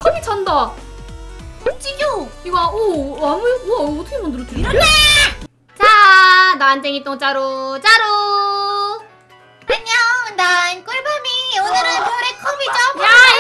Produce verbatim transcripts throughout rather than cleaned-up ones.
컵이 찬다. 움직여. 이거 오 아무 와 어떻게 만들었지? 일어나! 자 난쟁이 똥자루 자루. 안녕, 난 꿀밤이. 오늘은 어. 별의 컵이 점.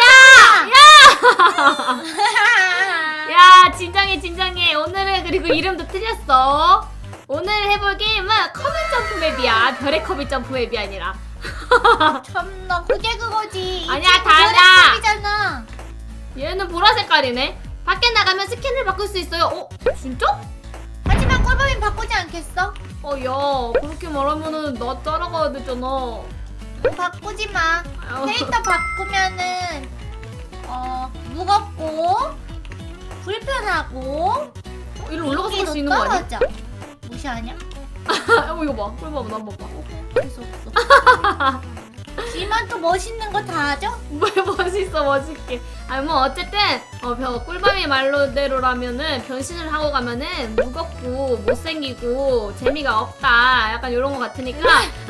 야야야! 야 진정해 진정해. 오늘은 그리고 이름도 틀렸어. 오늘 해볼 게임은 컵이 점프 맵이야. 별의 컵이 점프 맵이 아니라. 참나, 그게 그거지. 아니야, 달라. 별의 컵이잖아. 얘는 보라 색깔이네. 밖에 나가면 스킨을 바꿀 수 있어요. 어? 진짜? 하지만 꿀밤이 바꾸지 않겠어? 어, 야, 그렇게 말하면은 나 따라가야 되잖아. 바꾸지 마. 아유. 캐릭터 바꾸면은 어 무겁고 불편하고 어, 이리로 올라가서 갈 수 있는 거 아니야? 떨어져. 무시하냐? 어, 이거 봐. 꿀밤 나 한번 봐. 재수 없어. 지만 또 멋있는 거 다 하죠? 뭘 멋있어, 멋있게. 아니, 뭐, 어쨌든, 어, 벼, 꿀밤이 말로대로라면은, 변신을 하고 가면은, 무겁고, 못생기고, 재미가 없다. 약간 요런 거 같으니까.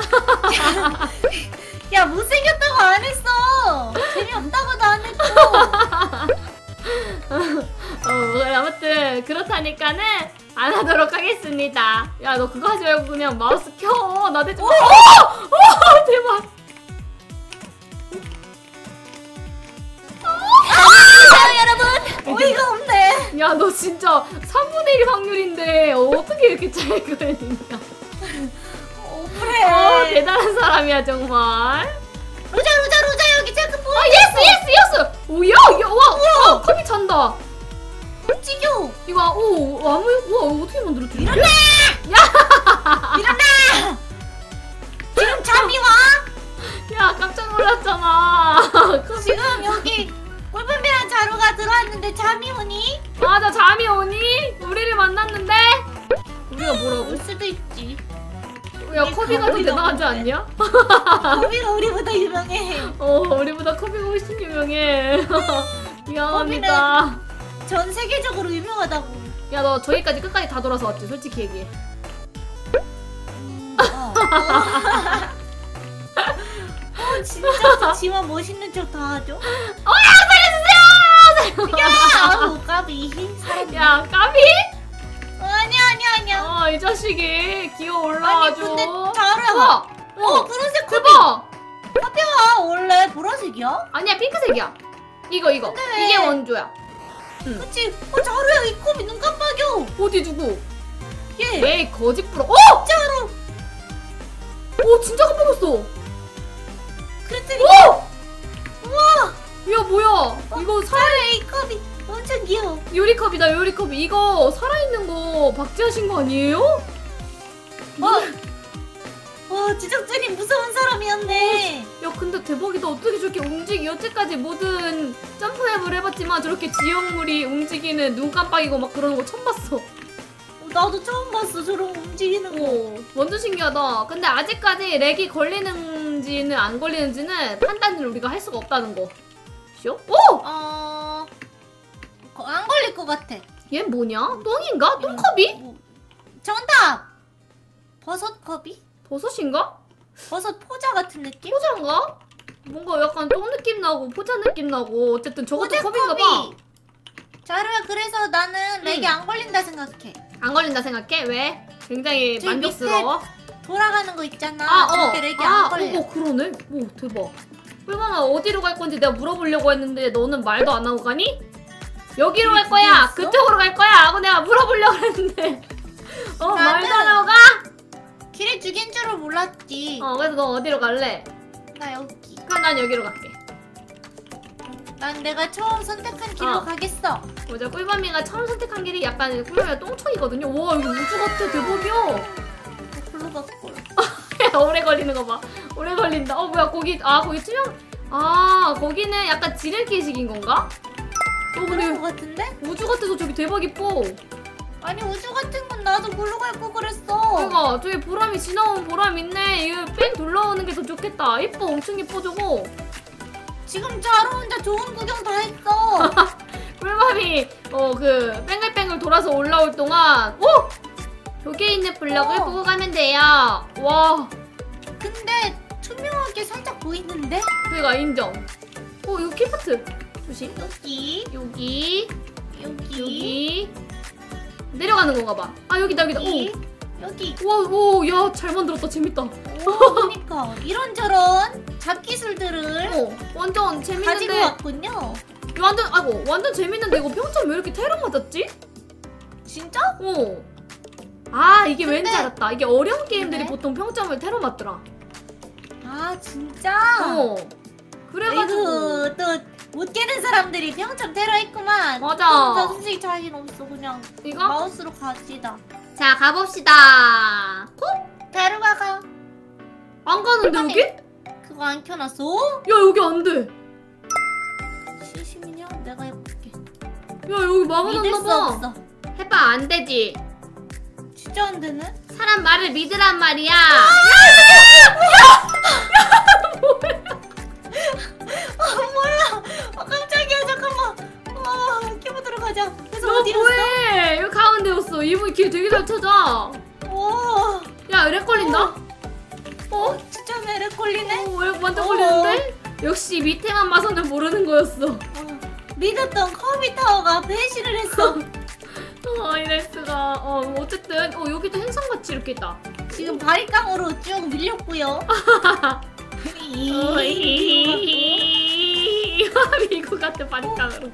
야, 못생겼다고 안 했어. 재미없다고도 안 했고. 어, 아무튼, 그렇다니까는, 안 하도록 하겠습니다. 야, 너 그거 하지 말고 그냥 마우스 켜. 나 대체. 오! 오! 대박! 아, 여러분, 어이가 없네. 야, 너 진짜 삼분의 일 확률인데 어떻게 이렇게 잘 그리냐? 억울해. 어, 대단한 사람이야 정말. 루자, 루자, 루자, 여기 체크 포인트. 아, 예스, 예스, 예스. 오야, 야, 와, 와, 컵이 찬다. 움직여. 이거 오, 아무, 와, 어떻게 만들었지? 일어나! 일어나! 지금 잠이 와? 야, 깜짝 놀랐잖아. 지금 여기 꿀밤이랑 자루가 들어왔는데 잠이 오니? 맞아, 잠이 오니? 우리를 만났는데? 우리가 뭐라고? 올 수도 있지. 야, 커비가 더 대단하지 않냐? 거미가 우리보다 유명해. 어, 우리보다 커비가 훨씬 유명해. 미안합니다. 전 세계적으로 유명하다고. 야, 너 저기까지 끝까지 다 돌아서 왔지? 솔직히 얘기해. 음, 어. 어, 진짜 저 지만 멋있는 척 다 하죠? 어, 야, 살려주세요! 야, 아우 까비. 사람. 야, 까비? 어, 아니야, 아니야, 아니야. 어, 이 자식이 기어 아니 올라와줘. 근데 자루야. 와, 어, 푸른색 컵이. 대박! 커피가 원래 보라색이야? 아니야, 핑크색이야. 이거, 이거. 근데 왜? 이게 원조야. 그치? 어, 자루야, 이 컵이 눈 깜빡여. 어디 두고? 얘. 에이, 거짓 부러. 어! 자루. 오, 진짜 깜빡였어. 그랬더니. 오! 우와. 야, 뭐야? 이거 사, 자루야, 이 컵이 엄청 귀여워. 요리컵이다, 요리컵. 이거 살아있는 거 박제하신 거 아니에요? 와, 와, 제작진이 무서운 사람이었네. 야, 근데 대박이다. 어떻게 저렇게 움직이? 여태까지 모든 점프앱을 해봤지만 저렇게 지형물이 움직이는 눈 깜빡이고 막 그러는 거 처음 봤어. 어, 나도 처음 봤어, 저런 거 움직이는 거. 오, 완전 신기하다. 근데 아직까지 렉이 걸리는지는 안 걸리는지는 판단을 우리가 할 수가 없다는 거. 쇼? 오! 어, 거- 안 걸릴 것 같아. 얘 뭐냐? 똥인가? 똥컵이? 뭐, 정답! 버섯 컵이? 버섯인가? 버섯 포자 같은 느낌? 포자인가? 뭔가 약간 똥 느낌 나고 포자 느낌 나고 어쨌든 저것도 포자 컵인가 봐. 컵이. 자루야, 그래서 나는 렉이 응. 안 걸린다 생각해. 안 걸린다 생각해? 왜? 굉장히 저기 만족스러워. 돌아가는 거 있잖아. 아, 어. 그렇게 렉이 아, 안 걸려. 어, 그러네. 오, 대박. 꿀밤아, 어디로 갈 건지 내가 물어보려고 했는데 너는 말도 안 하고 가니? 여기로 갈 거야. 그게 있어? 그쪽으로 갈 거야. 하고 내가 물어보려고 했는데. 어, 나는- 말도 안 하고 가? 길에 두 개인 줄을 몰랐지. 어, 그래서 너 어디로 갈래? 나 여기. 그럼 난 여기로 갈게. 난 내가 처음 선택한 길로 어. 가겠어. 맞아, 꿀밤이가 처음 선택한 길이 약간 꿀밤이가 똥청이거든요. 와, 이거 우주 같아. 대박이야. 글로 갈걸. 오래 걸리는 거 봐. 오래 걸린다. 어, 뭐야, 거기, 아, 거기 투명, 아, 거기는 약간 지름길식인 건가? 어, 그런 근데 거 같은데? 우주 같아서 저기 대박 이뻐. 아니, 우주 같은 건 나도 글로 갈 거 그랬어. 그러니까 저기 보람이 지나온 보람 있네. 이거 뺑 둘러오는 게 더 좋겠다. 이뻐, 엄청 이뻐 저거. 지금 자루 혼자 좋은 구경 다 했어. 꿀밤이 어 그 뺑글뺑글 돌아서 올라올 동안 오! 여기에 있는 블럭을 어. 보고 가면 돼요. 와, 근데 투명하게 살짝 보이는데? 그니까 인정. 어, 이거 키파트. 조심. 여기 여기 여기 여기 내려가는 건가 봐. 아 여기다 여기다. 여기 오. 여기. 와오야 잘 만들었다. 재밌다. 오, 그러니까 이런저런 잡기술들을 어 완전 가지고 재밌는데. 왔군요. 완전 아이고 완전 재밌는데 이거 평점 왜 이렇게 테러 맞았지? 진짜? 어. 아 이게 근데- 왠지 알았다. 이게 어려운 게임들이 네? 보통 평점을 테러 맞더라. 아 진짜? 어. 그래가지고 아이고 또 못 깨는 사람들이 평점 테러했구만. 맞아. 나 솔직히 자신 없어. 그냥 이거? 마우스로 가지다. 자 가봅시다. 다루가가 안 가는데 여기? 야 그거 안 켜놨어? 여기 안 돼. 시시미냐? 내가 해볼게. 야 여기 믿을 막아놨나 수 봐. 없어. 해봐 안 되지. 진짜 안 되네? 사람 말을 믿으란 말이야. 아 뭐야? 아 깜짝이야. 잠깐만. 아 키보드로 가자. 그래서 너 어디였어? 뭐해? 여기 가운데였어. 이분 길 되게 잘 찾아. 오. 야 렉 걸린다? 어? 어? 진짜 매력 걸리네? 어, 렉 완전 어. 걸리는데? 역시 밑에만 봐서는 모르는 거였어. 어. 믿었던 커비 타워가 배신을 했어. 어, 이럴 수가. 어, 어쨌든 어 여기도 행성같이 이렇게 있다. 지금 바리깡으로 쭉 밀렸고요. 미국 같은 바리깡으로.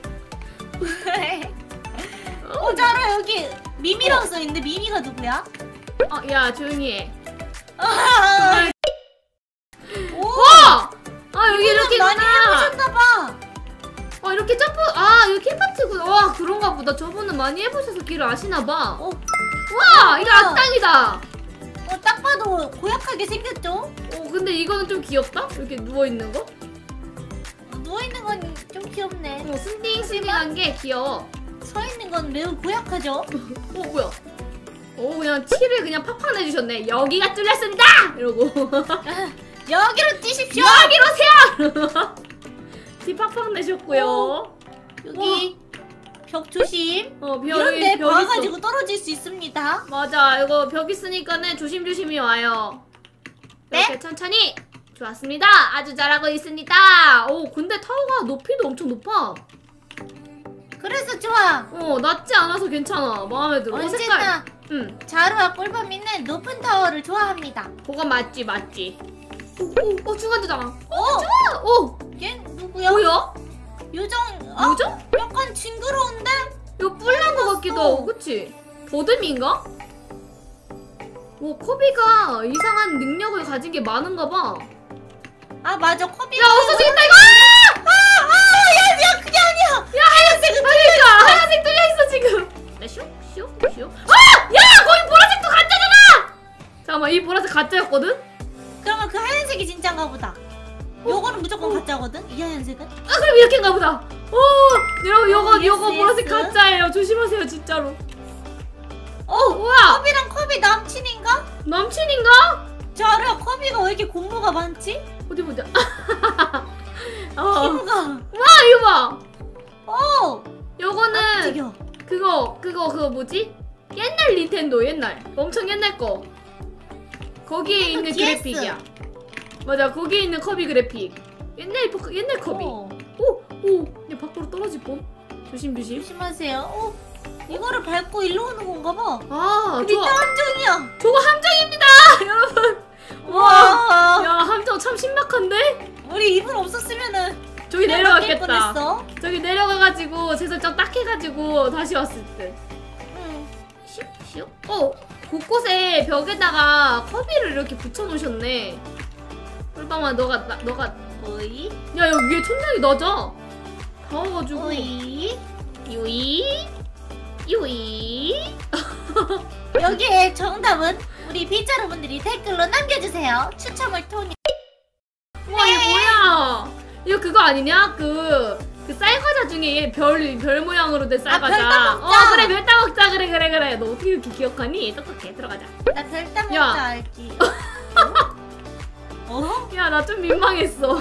어, 자라 여기 미미라고 써있는데 미미가 누구야? 어, 야 조용히 해. 아, 오! 와! 아 여기 이렇게 많이 있구나. 해보셨나봐. 아 이렇게 점프. 아 여기 킬파트구나. 와 그런가 보다. 저분은 많이 해보셔서 길을 아시나봐. 어, 와 이거 악당이다. 어, 딱 봐도 고약하게 생겼죠? 어 근데 이거는 좀 귀엽다. 이렇게 누워 있는 거. 어, 누워있는 건 좀 귀엽네. 어 슬링슬링한 게 귀여워. 서있는 건 매우 고약하죠? 어 뭐야? 오 그냥 티를 그냥 팍팍 내주셨네. 여기가 뚫렸습니다. 이러고 여기로 뛰십시오! 여기로 오세요. 티 팍팍 내셨고요. 오. 여기 벽 조심. 어 벽, 이런데 벽 봐가지고 있어. 떨어질 수 있습니다. 맞아 이거 벽 있으니까는 조심조심히 와요. 네? 이렇게 천천히. 좋았습니다. 아주 잘하고 있습니다. 오 근데 타워가 높이도 엄청 높아. 그래서 좋아. 어 낮지 않아서 괜찮아. 마음에 들어. 어, 색깔. 언제나 응. 자루와 꿀밤이는 높은 타워를 좋아합니다. 그건 맞지 맞지. 오, 오, 오 중간되잖아. 오! 오 얘 누구야? 뭐야? 요정 어? 뭐죠? 약간 징그러운데? 이거 뿔난 것 같기도 하고, 그치? 버듬인가? 오, 코비가 이상한 능력을 가진 게 많은가 봐. 아 맞아 커비. 야, 없어지겠다, 이거! 아아야야 그게 아니야. 야, 하얀색, 그러니까! 하얀색 뚫려있어, 지금! 나 슉, 슉, 슉. 아! 야! 거기 보라색도 가짜잖아! 잠깐만, 이 보라색 가짜였거든? 그러면 그 하얀색이 진짜인가 보다. 요거는 무조건 가짜거든. 이 하얀색은? 아, 그럼 이렇게인가 보다. 오! 여러분, 요거, 예스, 요거 보라색 예스. 가짜예요. 조심하세요, 진짜로. 어 뭐야? 커비랑 커비 남친인가? 남친인가? 자루야 커비가 왜 이렇게 공부가 많지? 어디 보자. 어. 피부가. 와, 이거 봐! 어. 요거는 깜짝이야. 그거 그거 그거 뭐지? 옛날 닌텐도 옛날 엄청 옛날 거 거기에 있는 디에스. 그래픽이야. 맞아 거기에 있는 커비 그래픽 옛날 포- 옛날 커비. 어. 오오 얘 밖으로 떨어질 뻔. 조심 조심. 조심하세요. 어. 이거를 밟고 일로 오는 건가 봐. 아 밑에 좋아. 함정이야. 저거 함정입니다 여러분. 와. 와. 야 함정 참 신박한데? 우리 이분 없었으면은 저기 깰 내려갔겠다. 뻔했어. 저기 내려가가지고 제 설정 딱 해가지고 다시 왔을 때. 응. 슉슉. 어 곳곳에 벽에다가 커비를 이렇게 붙여놓으셨네. 꿀밤아 너가 나, 너가 오이. 야 여기 위에 천장이 낮아. 더워가지고. 오이. 유이 유이. 여기에 정답은 우리 빗자루분들이 댓글로 남겨주세요. 추첨을 통해. 와 이게 뭐야? 이거 그거 아니냐? 그, 그 쌀과자 중에 별, 별 모양으로 된 쌀과자. 별따 먹자. 어 그래 별따 먹자. 그래 그래 그래. 너 어떻게 이렇게 기억하니? 똑똑해. 들어가자. 나 별따 야. 먹자 알지. 어? 야 나 좀 민망했어.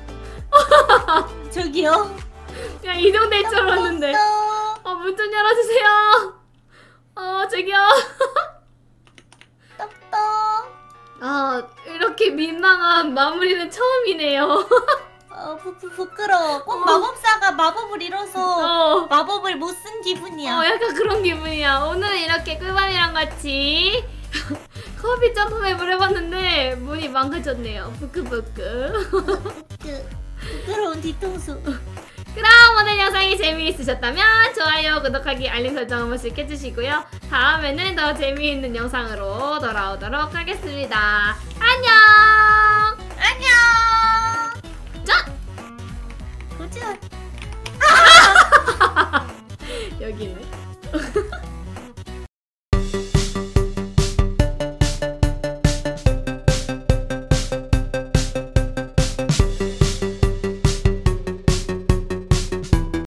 저기요. 야 이동될 줄 알았는데. 떡떡. 어 문 좀 열어주세요. 어 저기요. 떡떡. 아 이렇게 민망한 마무리는 처음이네요. 어, 부, 부, 부끄러워. 꼭 마법사가 마법을 잃어서 어. 마법을 못 쓴 기분이야. 어, 약간 그런 기분이야. 오늘 이렇게 꿀밤이랑 같이 커비 점프맵을 해봤는데 문이 망가졌네요. 부끄부끄. 그, 부끄러운 뒤통수. 그럼 오늘 영상이 재미있으셨다면 좋아요, 구독하기, 알림 설정 한 번씩 해주시고요. 다음에는 더 재미있는 영상으로 돌아오도록 하겠습니다. 안녕! 안녕. 짠! 도전. 여기는